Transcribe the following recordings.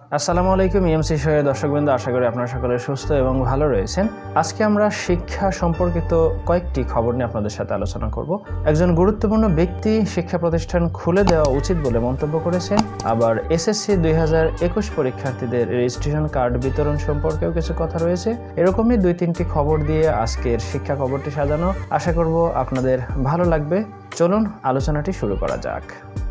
আসসালামু আলাইকুম EMC Show এর দর্শকবৃন্দ, আশা করি আপনারা সকলে সুস্থ এবং ভালো রয়েছেন। আজকে আমরা শিক্ষা সম্পর্কিত কয়েকটি খবর নিয়ে আপনাদের সাথে আলোচনা করব। একজন গুরুত্বপূর্ণ ব্যক্তি শিক্ষা প্রতিষ্ঠান খুলে দেওয়া উচিত বলে মন্তব্য করেছেন। আবার SSC 2021 পরীক্ষার্থীদের রেজিস্ট্রেশন কার্ড বিতরণ সম্পর্কেও কিছু কথা রয়েছে। এরকমই দুই তিনটি খবর দিয়ে আজকের শিক্ষা খবরটি সাজানো। আশা করব আপনাদের ভালো লাগবে। চলুন আলোচনাটি শুরু করা যাক।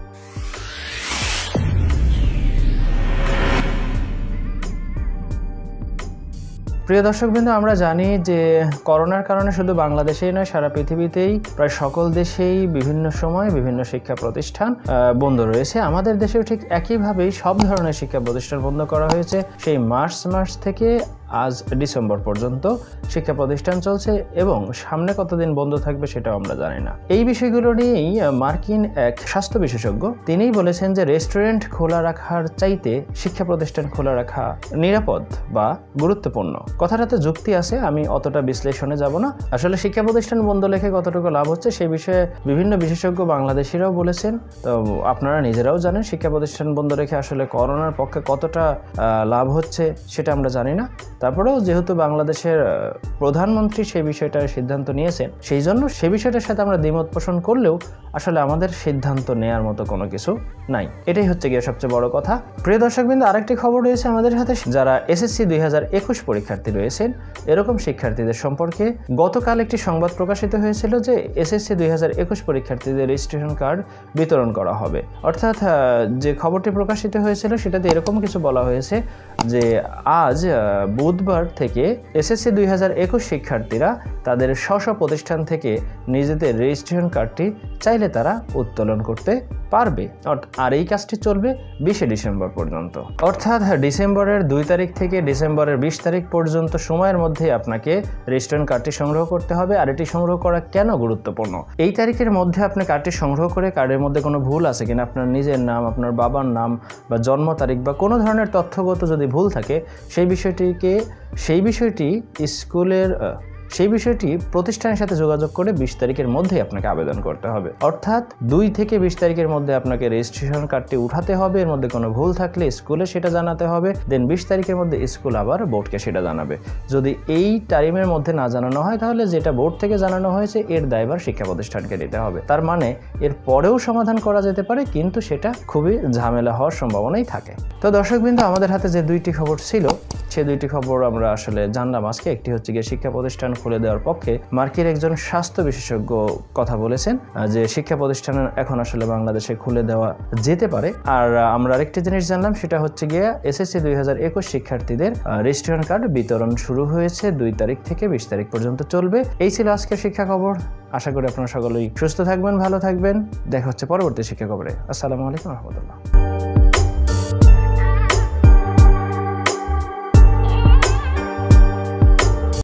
প্রিয় দর্শকবৃন্দ, আমরা জানি যে করোনার কারণে শুধু বাংলাদেশেই নয়, সারা পৃথিবীতেই প্রায় সকল দেশেই বিভিন্ন সময় বিভিন্ন শিক্ষা প্রতিষ্ঠান বন্ধ রয়েছে। আমাদের দেশেও ঠিক একইভাবেই সব ধরনের শিক্ষা প্রতিষ্ঠান বন্ধ করা হয়েছে। সেই মার্চ মাস থেকে আজ ডিসেম্বর পর্যন্ত শিক্ষা প্রতিষ্ঠান চলছে এবং সামনে কতদিন বন্ধ থাকবে সেটাও আমরা জানি না। এই বিষয়গুলো নিয়েই মার্কিন এক স্বাস্থ্য বিশেষজ্ঞ তিনিই বলেছেন যে রেস্টুরেন্ট খোলা রাখার চাইতে শিক্ষা প্রতিষ্ঠান খোলা রাখা নিরাপদ বা গুরুত্বপূর্ণ। কথাটাতে যুক্তি আছে, আমি অতটা বিশ্লেষণে যাব না। আসলে শিক্ষা প্রতিষ্ঠান বন্ধ রেখে কতটুকু লাভ হচ্ছে সেই বিষয়ে বিভিন্ন বিশেষজ্ঞ বাংলাদেশিরাও বলেছেন। তো আপনারা নিজেরাও জানেন শিক্ষা প্রতিষ্ঠান বন্ধ রেখে আসলে করোনার পক্ষে কতটা লাভ হচ্ছে সেটা আমরা জানি না। তারপরেও যেহেতু বাংলাদেশের প্রধানমন্ত্রী সেই বিষয়টার সিদ্ধান্ত নিয়েছেন, সেই জন্য সেই বিষয়টার সাথে আমরা দ্বিমত পোষণ করলেও আসলে আমাদের সিদ্ধান্ত নেয়ার মতো কোনো কিছু নাই। এটাই হচ্ছে গিয়ে সবচেয়ে বড় কথা। প্রিয় দর্শকবৃন্দ, আরেকটি খবর রয়েছে আমাদের হাতে। যারা SSC 2021 পরীক্ষার্থী রয়েছেন, এরকম শিক্ষার্থীদের সম্পর্কে গতকাল একটি সংবাদ প্রকাশিত হয়েছিল যে SSC 2021 পরীক্ষার্থীদের রেজিস্ট্রেশন কার্ড বিতরণ করা হবে। অর্থাৎ যে খবরটি প্রকাশিত হয়েছিল সেটাতে এরকম কিছু বলা হয়েছে যে আজ বুধবার থেকে SSC 2021 শিক্ষার্থীরা তাদের স্ব প্রতিষ্ঠান থেকে নিজেদের রেজিস্ট্রেশন কার্ডটি চাইলে তারা উত্তোলন করতে পারবে। আর এই কাজটি চলবে 20 ডিসেম্বর পর্যন্ত। অর্থাৎ ডিসেম্বরের 2 তারিখ থেকে ডিসেম্বরের 20 তারিখ পর্যন্ত সময়ের মধ্যে আপনাকে রেজিস্ট্রেশন কার্ডটি সংগ্রহ করতে হবে। আর এটি সংগ্রহ করা কেন গুরুত্বপূর্ণ? এই তারিখের মধ্যে আপনি কার্ডটি সংগ্রহ করে কার্ডের মধ্যে কোনো ভুল আছে কিনা, আপনার নিজের নাম, আপনার বাবার নাম বা জন্ম তারিখ বা কোনো ধরনের তথ্যগত যদি ভুল থাকে সেই বিষয়টি প্রতিষ্ঠানের সাথে যোগাযোগ করে 20 তারিখের মধ্যে আপনাকে আবেদন করতে হবে। অর্থাৎ 2 থেকে 20 তারিখের মধ্যে আপনাকে রেজিস্ট্রেশন কার্ডটি উঠাতে হবে। এর মধ্যে কোনো ভুল থাকলে স্কুলে সেটা জানাতে হবে। দেন 20 তারিখের মধ্যে স্কুল আবার বোর্ডকে সেটা জানাবে। যদি এই টাইমের মধ্যে না জানানো হয় তাহলে যেটা বোর্ড থেকে জানানো হয়েছে এর দায়ভার শিক্ষা প্রতিষ্ঠানকে নিতে হবে। তার মানে এর পরেও সমাধান করা যেতে পারে, কিন্তু সেটা খুবই ঝামেলা হওয়ার সম্ভাবনাই থাকে। তো দর্শকবৃন্দ, আমাদের হাতে যে 2টি খবর ছিল সে 2টি খবর আমরা আসলে জানলাম আজকে। একটি হচ্ছে গিয়ে শিক্ষা প্রতিষ্ঠান খুলে দেওয়ার পক্ষে মার্কিন একজন স্বাস্থ্য বিশেষজ্ঞ কথা বলেছেন যে শিক্ষা প্রতিষ্ঠান এখন আসলে বাংলাদেশে খুলে দেওয়া যেতে পারে। আর আমরা আরেকটি জিনিস জানলাম, সেটা হচ্ছে গিয়ে SSC 2021 শিক্ষার্থীদের রেজিস্ট্রেশন কার্ড বিতরণ শুরু হয়েছে 2 তারিখ থেকে 20 তারিখ পর্যন্ত চলবে। এই ছিল আজকের শিক্ষা খবর। আশা করি আপনারা সকলেই সুস্থ থাকবেন, ভালো থাকবেন। দেখা হচ্ছে পরবর্তী শিক্ষা খবরে। আসসালামু আলাইকুম রহমতুল্লাহ।